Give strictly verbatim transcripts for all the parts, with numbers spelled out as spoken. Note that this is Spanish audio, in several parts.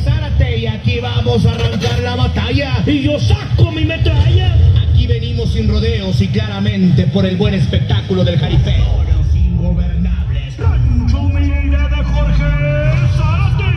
Zárate y aquí vamos a arrancar la batalla. Y yo saco mi metralla. Aquí venimos sin rodeos y claramente por el buen espectáculo del jaripeo. Los ingobernables. Rancho Humilde de Jorge Zárate.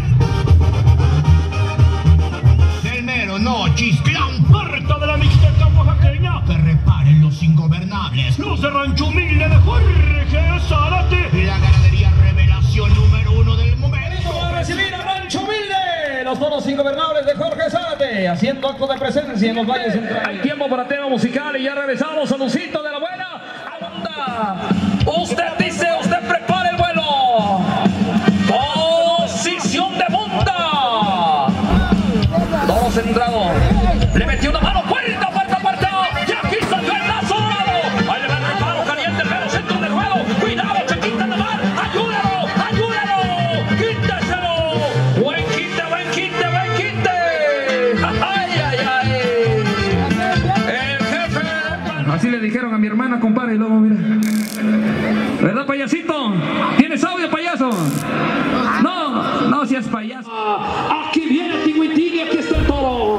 Del mero no chisclán. Puerta de la Mixteca oaxaqueña. Que reparen los ingobernables. Los de Rancho Humilde de Jorge Zárate. La ganadería revelación número uno del momento. Vamos a recibir a Rancho Humilde, los toros ingobernables de Jorge Zárate, haciendo acto de presencia en los valles centrales. Hay tiempo para tema musical y ya regresamos a Lucito de la Buena. Aguanta. Usted dice, usted prepara el vuelo. Posición de punta. Toro centrado. Le metió una mano, puerta, puerta, puerta. Y aquí salió el lazo dorado. Ahí le va el reparo caliente, pero centro del juego. Cuidado, Chequita Navar. Ayúdalo, ayúdalo. Quíteselo. Buen quite, buen quite, buen quite. Ay, ay, ay. El jefe. Así le dijeron a mi hermana, compadre, y luego mira. ¿Verdad, payasito? ¿Tienes audio, payaso? No, no seas payaso. Aquí viene Tigüitigui, aquí está el toro.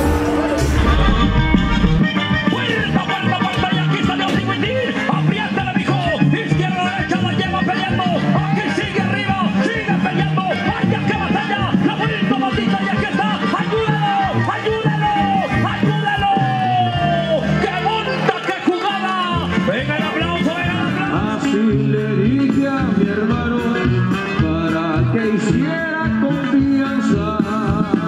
Vuelta, vuelta, vuelta, y aquí salió Tigüitigui. Apriétale, mijo. Izquierda, derecha, la lleva peleando. Aquí sigue arriba, sigue peleando. Vaya que batalla. La vuelta maldita, y aquí está. Ayúdalo, ayúdalo, ayúdalo. ¡Qué monta, qué jugada! Venga el aplauso, venga el aplauso. Así le dije a mi hermano para que hiciera confianza.